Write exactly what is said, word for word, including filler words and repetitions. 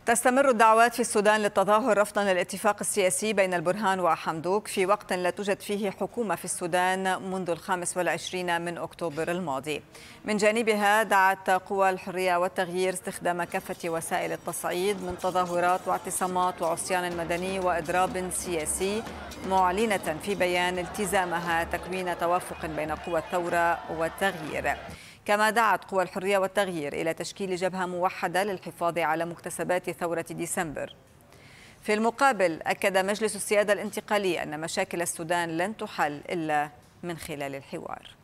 تستمر الدعوات في السودان للتظاهر رفضا للاتفاق السياسي بين البرهان وحمدوك في وقت لا توجد فيه حكومة في السودان منذ الخامس والعشرين من أكتوبر الماضي. من جانبها دعت قوى الحرية والتغيير استخدام كافة وسائل التصعيد من تظاهرات واعتصامات وعصيان مدني وإضراب سياسي، معلنة في بيان التزامها تكوين توافق بين قوى الثورة والتغيير. كما دعت قوى الحرية والتغيير إلى تشكيل جبهة موحدة للحفاظ على مكتسبات ثورة ديسمبر. في المقابل أكد مجلس السيادة الانتقالي أن مشاكل السودان لن تحل إلا من خلال الحوار.